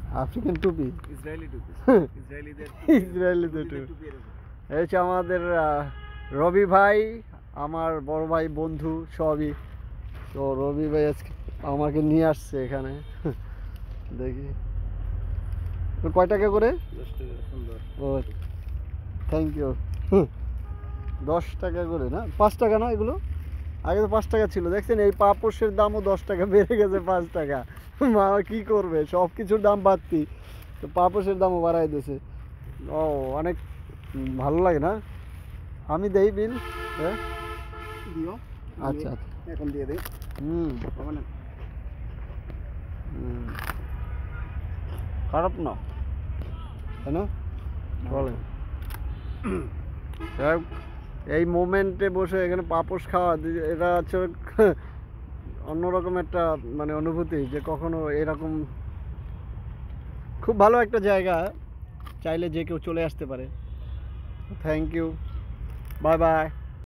African টুপি, Israeli টুপি, ইসরায়েলিদের টুপি। এই হচ্ছে আমাদের রবি ভাই, আমার বড় ভাই, বন্ধু সবই। তো রবি ভাই আজকে আমাকে নিয়ে আসছে এখানে। দেখি তো কয় টাকা করে? 10 টাকা। সুন্দর। ও থ্যাংক ইউ। 10 টাকা করে না, 5 টাকা না এগুলো? আগে তো 5 টাকা ছিল, দেখছেন এই পাপোশের দামও 10 টাকা বেড়ে গেছে, 5 টাকা। মা কি করবে, সব কিছুর দাম বাড়তি, তো পাপোশের দামও বাড়াই দিয়েছে। ও অনেক ভালো লাগে না? আমি দেই বিল? হ্যাঁ দিও। আচ্ছা আচ্ছা, এখন দিয়ে দেই। বাবা না। খারাপ না, তাই না? বলেন। যাই হোক, এই মোমেন্টে বসে এখানে পাপোশ খাওয়া, এটা হচ্ছে অন্যরকম একটা মানে অনুভূতি, যে কখনো এরকম খুব ভালো একটা জায়গা, চাইলে যে কেউ চলে আসতে পারে। Thank you, bye by.